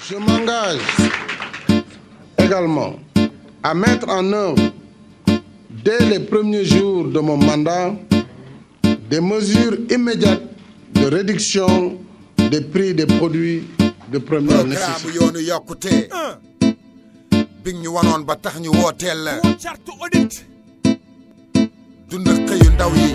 Je m'engage également à mettre en œuvre, dès les premiers jours de mon mandat, des mesures immédiates de réduction des prix des produits de première nécessité. yoonu yokkute bi ñu wanoon ba tax ñu wooteel la charte audit dund xëyu ndaw yi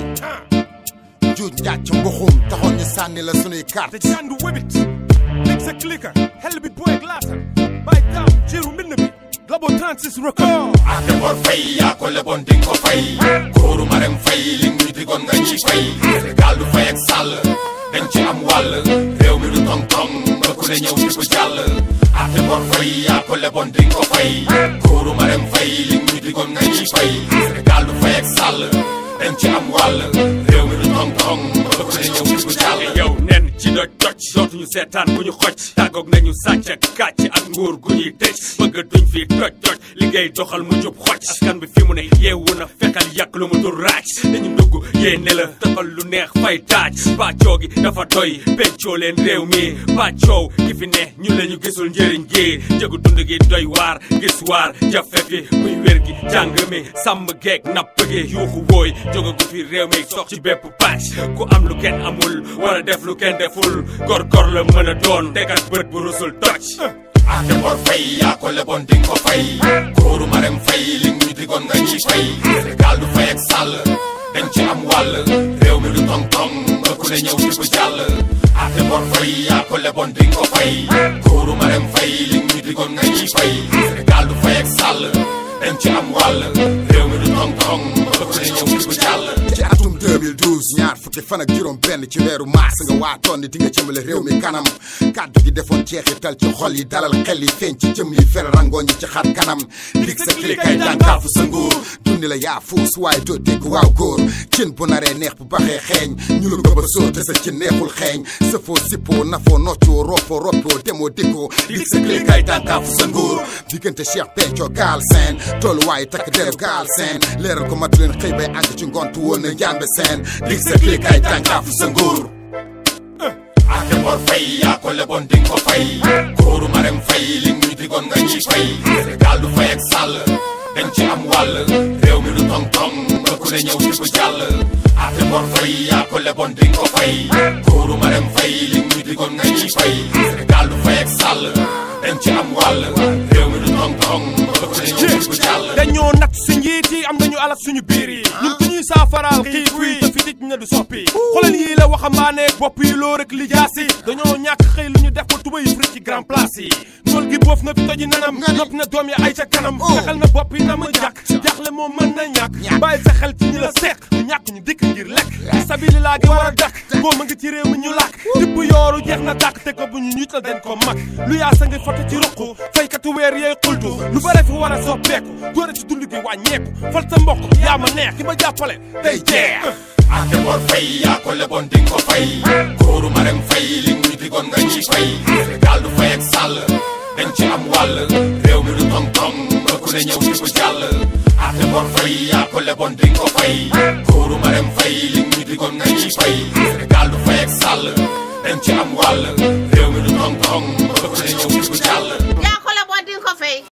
juuj njàcc mbuxum taxoon ñu sànni la sunuy carte te jandu webit lig sa cliquer xel bi booy glaata bay tam ciiru mbind bi Global 36 record ate bor fay yaa ko lebon ding ko fay góoru marem fay li ñu digoon nga ñuy fay Sénégal du fay ak sàll dañ ci am wàll réew mi du tong tong ba ku ne ñëw di ko jàll ate bor fay yaa ko lebon ding ko fay góoru marem fay li ñu digoon nga ñuy fay Sénégal du fay ak sàll dañ ci am wàll réew mi du tong tong ba ku ne ñëw di ko jàll yow nen ci doj doj dootuñu seetaan bu ñu xoj tàggoog nañu sàcc ak kàcc ak nguur gu ñuy tëj bëgg duñ fi doj doj liggéey doxal mu jub xoj askan bi fi mu ne yeewu na fekkal yàq lu mu dul raaj dañu dugg yéene la tëfal lu neex fay taaj pàccoo gi dafa doy peccoo leen réew mi pàccoo gi fi ne ñu la ñu gisul njëriñ gi njëgu dund gi doy waar gis waar jafe fi muy wér gi jàng mi sàmm geeg napp gi yuuxu wooy jóge gu fi réew mi sox ci bépp pàcc ku am lu kenn amul wala def lu kenn deful gor la mën a doon tegat bët bu rusul toj ate bor fay yaa ko lebon ding ko fay góoru marem fay li ñu digoon nga ñuy fay Sénégal du fay ak sàll dañ ci am wàll réew mi du tong tong ba ku ne ñëw di ko jàll ate bor fay yaa ko lebon ding ko fay góoru marem fay li ñu digoon nga ñuy fay Sénégal du fay ak sàll dañ ci am wàll réew mi du tong tong ba ku ne ñëw di ko jàll ci atum 2012 ñaar fukki fan ak juróom benn ci weeru mars nga waatoon ni di nga jëmale réew mi kanam kàddu gi defoon jeexital ci xol yi dalal xel yi feeñ ci jëm yi fer rangooñ yi ci xar kanam lig sa kilikay dànkaafu sa nguur dundi la yaa fuus waaye doo dégg waaw góor cin bu naree neex bu baxee xeeñ ñu la ko ba sóor te sa ci neexul xeeñ sa foo sippoo nafoo noccoo roppoo roppoo demoo dikkoo lig sa kilikay dànkaafu sa nguur diggante Cheikh Béthio gaal seen toolu waaye takk deru gaal seen leeral ko mat leen xëy bay àgg ci ngontu woon na njàmbe seen lig sa kilikay dànkaafu sa nguur ate bor fay yaa ko lebon ding ko fay góoru marem fay li ñu digoon nga ñuy fay Sénégal du fay ak sàll dañ ci am wàll réew mi du tong tong ba ku ne ñëw di ko jàll ate bor fay yaa ko lebon ding ko fay góoru marem fay li ñu digoon nga ñuy fay Sénégal du fay ak sàll dañ ci am wàll réew mi du tong tong ba ku ne ñëw di ko jàll dañoo nat si njiit yi am nañu alak suñu biir yi ñun ku ñuy saafaraal xiif wi te fi dij na du soppi xoolal yii la waxambaane bopp yi loo rek lijaasi dañoo ñàkk xëy lu ñu def ko tuba yi fri ci grand place yi nool gi boof na fi toji nanam nopp na doom yi ay ca kanam fexal na bopp yi na ma jàkk jaaxle moom mën na ñàkk bàyyi sa xel ci ñi la seq ñu ñàkk ñu dikk ngir lekk sabili laa gi war a dakk góoma ngi ci réew mi ñu làkk dipp yooru jeex na dàkk te ko bu ñu ñut la den ko mag lu yaa sa ngi foto ci ruq faykatu weer yeey xultu lu bare fi war a soppeeku góor ci dund gi wàññeeku fal sa mbokk yaa ma neex ki ma jàppale day jeex ate bor fay yaa ko lebon ding ko fay góoru marem fay li ñu digoon nga ñuy fay Sénégal du fay ak sàll dañ ci am wàll réew mi du tong tong ba ku ne ñëw di ko jàll ate bor fay yaa ko lebon ding ko fay góoru marem fay li ñu digoon nga ñuy fay Sénégal du fay ak sàll dañ ci am wàll réew mi du tong tong ba ku ne ñëw di ko jàll yaa ko lebon ding ko fay